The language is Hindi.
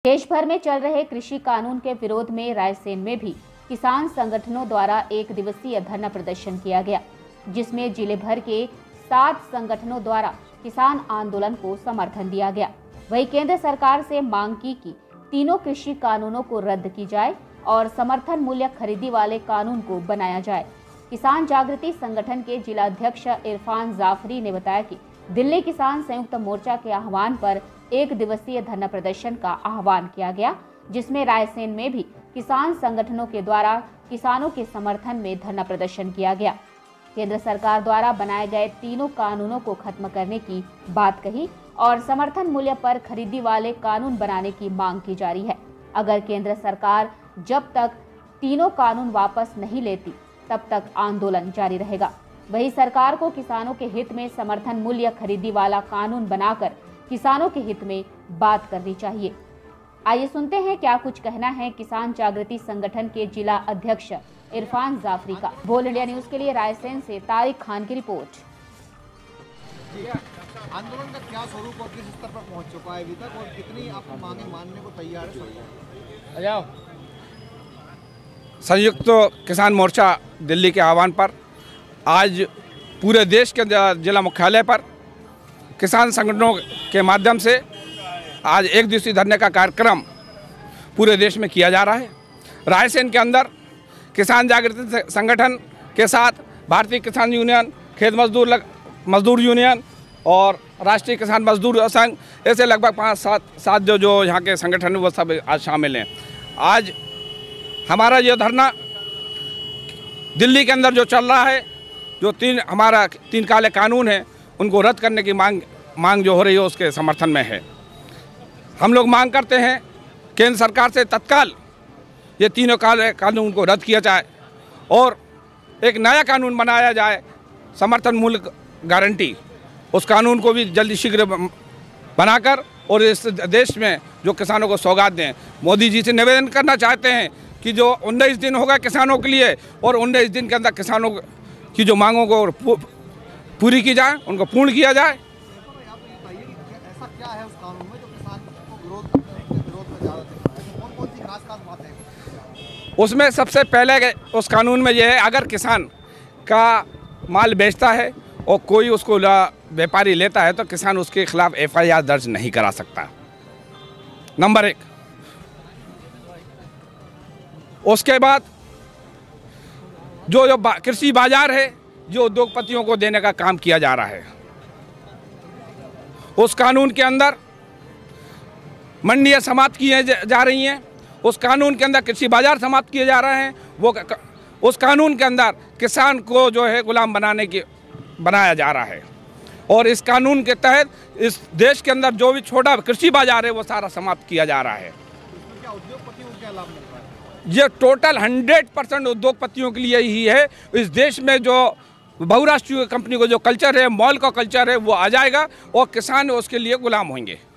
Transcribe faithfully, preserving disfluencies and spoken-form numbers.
देश भर में चल रहे कृषि कानून के विरोध में रायसेन में भी किसान संगठनों द्वारा एक दिवसीय धरना प्रदर्शन किया गया, जिसमें जिले भर के सात संगठनों द्वारा किसान आंदोलन को समर्थन दिया गया। वहीं केंद्र सरकार से मांग की कि तीनों कृषि कानूनों को रद्द की जाए और समर्थन मूल्य खरीदी वाले कानून को बनाया जाए। किसान जागृति संगठन के जिला अध्यक्ष इरफान जाफरी ने बताया कि दिल्ली किसान संयुक्त मोर्चा के आह्वान पर एक दिवसीय धरना प्रदर्शन का आह्वान किया गया, जिसमें रायसेन में भी किसान संगठनों के द्वारा किसानों के समर्थन में धरना प्रदर्शन किया गया। केंद्र सरकार द्वारा बनाए गए तीनों कानूनों को खत्म करने की बात कही और समर्थन मूल्य पर खरीदी वाले कानून बनाने की मांग की जा रही है। अगर केंद्र सरकार जब तक तीनों कानून वापस नहीं लेती, तब तक आंदोलन जारी रहेगा। वही सरकार को किसानों के हित में समर्थन मूल्य खरीदी वाला कानून बनाकर किसानों के हित में बात करनी चाहिए। आइए सुनते हैं क्या कुछ कहना है किसान जागृति संगठन के जिला अध्यक्ष इरफान जाफरी का। बोल इंडिया न्यूज के लिए रायसेन से तारिक खान की रिपोर्ट। आंदोलन का क्या स्वरूप और किस स्तर पर पहुंच चुका है अभी तक, और कितनी आप मांगे मानने को तैयार है? संयुक्त किसान मोर्चा दिल्ली के आह्वान पर आज पूरे देश के जिला मुख्यालय पर किसान संगठनों के माध्यम से आज एक दिवसीय धरने का कार्यक्रम पूरे देश में किया जा रहा है। रायसेन के अंदर किसान जागृति संगठन के साथ भारतीय किसान यूनियन, खेत मजदूर लग, मजदूर यूनियन और राष्ट्रीय किसान मजदूर संघ, ऐसे लगभग पाँच सात सात जो जो यहाँ के संगठन वो सब आज शामिल हैं। आज हमारा ये धरना दिल्ली के अंदर जो चल रहा है, जो तीन हमारा तीन काले कानून हैं, उनको रद्द करने की मांग मांग जो हो रही है उसके समर्थन में है। हम लोग मांग करते हैं केंद्र सरकार से तत्काल ये तीनों काले कानून को रद्द किया जाए और एक नया कानून बनाया जाए, समर्थन मूल्य गारंटी। उस कानून को भी जल्दी शीघ्र बनाकर और इस देश में जो किसानों को सौगात दें। मोदी जी से निवेदन करना चाहते हैं कि जो उन्नीस दिन होगा किसानों के लिए और उन्नीस दिन के अंदर किसानों की जो मांगों को पूरी की जाए, उनको पूर्ण किया जाए। ऐसा क्या है उस कानून में जो किसान को विरोध विरोध में ज़्यादा दिख रहा है? कौन कौन सी खास खास बातें हैं उसमें? सबसे पहले उस कानून में यह है, अगर किसान का माल बेचता है और कोई उसको व्यापारी लेता है तो किसान उसके खिलाफ एफ आई आर दर्ज नहीं करा सकता, नंबर एक। उसके बाद जो जो बा, कृषि बाजार है जो उद्योगपतियों को देने का काम किया जा रहा है, उस कानून के अंदर मंडियां समाप्त की जा रही हैं, उस कानून के अंदर कृषि बाजार समाप्त किए जा रहे हैं। वो उस कानून के अंदर किसान को जो है गुलाम बनाने की बनाया जा रहा है और इस कानून के तहत इस देश के अंदर जो भी छोटा कृषि बाजार है वो सारा समाप्त किया जा रहा है। क्या उद्योगपतियों को क्या लाभ मिल रहा है? ये टोटल हंड्रेड परसेंट उद्योगपतियों के लिए ही है। इस देश में जो बहुराष्ट्रीय कंपनी को जो कल्चर है, मॉल का कल्चर है, वो आ जाएगा और किसान उसके लिए गुलाम होंगे।